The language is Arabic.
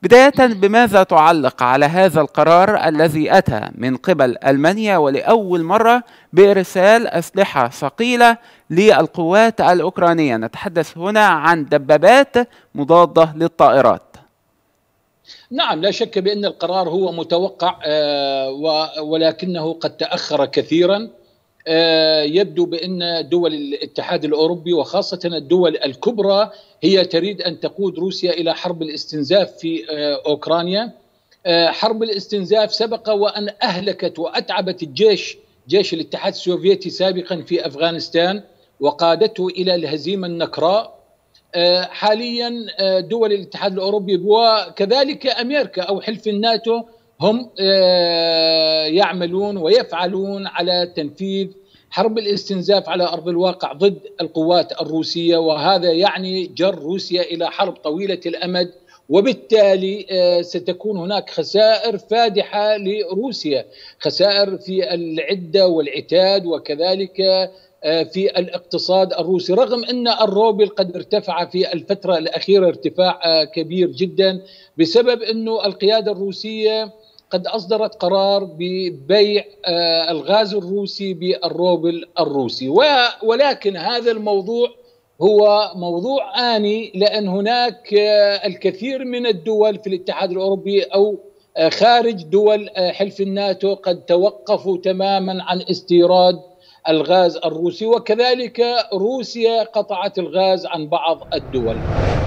بداية، بماذا تعلق على هذا القرار الذي أتى من قبل ألمانيا ولأول مرة بإرسال أسلحة ثقيلة للقوات الأوكرانية؟ نتحدث هنا عن دبابات مضادة للطائرات. نعم، لا شك بأن القرار هو متوقع، ولكنه قد تأخر كثيرا. يبدو بأن دول الاتحاد الأوروبي وخاصة الدول الكبرى هي تريد أن تقود روسيا إلى حرب الاستنزاف في أوكرانيا. حرب الاستنزاف سبق وأن أهلكت وأتعبت جيش الاتحاد السوفيتي سابقا في أفغانستان وقادته إلى الهزيمة النكراء. حاليا دول الاتحاد الأوروبي وكذلك أمريكا أو حلف الناتو هم يعملون ويفعلون على تنفيذ حرب الاستنزاف على أرض الواقع ضد القوات الروسية، وهذا يعني جر روسيا إلى حرب طويلة الأمد، وبالتالي ستكون هناك خسائر فادحة لروسيا، خسائر في العدة والعتاد وكذلك في الاقتصاد الروسي، رغم أن الروبل قد ارتفع في الفترة الأخيرة ارتفاع كبير جدا بسبب أن القيادة الروسية قد أصدرت قرار ببيع الغاز الروسي بالروبل الروسي. ولكن هذا الموضوع هو موضوع آني، لأن هناك الكثير من الدول في الاتحاد الأوروبي أو خارج دول حلف الناتو قد توقفوا تماما عن استيراد الغاز الروسي، وكذلك روسيا قطعت الغاز عن بعض الدول.